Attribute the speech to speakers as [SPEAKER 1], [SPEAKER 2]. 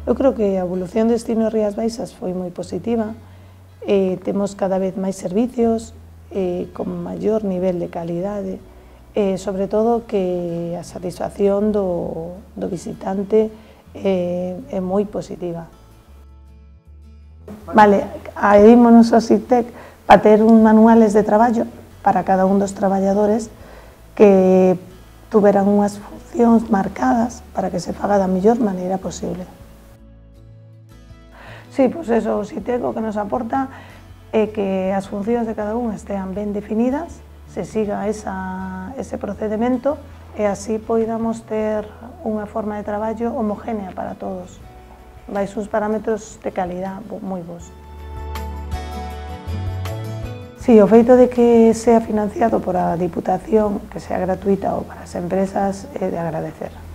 [SPEAKER 1] Eu creo que a evolución de Destino Rías Baixas foi moi positiva, temos cada vez máis servicios, con maior nivel de calidade, sobre todo que a satisfacción do visitante é moi positiva. Vale, adherímonos ao SICTEC para ter uns manuales de traballo para cada un dos traballadores que tuveran unhas funcións marcadas para que se faga da mellor maneira posible. Sí, pois eso, o SICTEC o que nos aporta é que as funcións de cada un estean ben definidas, se siga ese procedimento e así poidamos ter unha forma de traballo homogénea para todos, baixo uns parámetros de calidad moi bons. Sí, o feito de que sea financiado por a Diputación, que sea gratuita ou para as empresas, é de agradecer.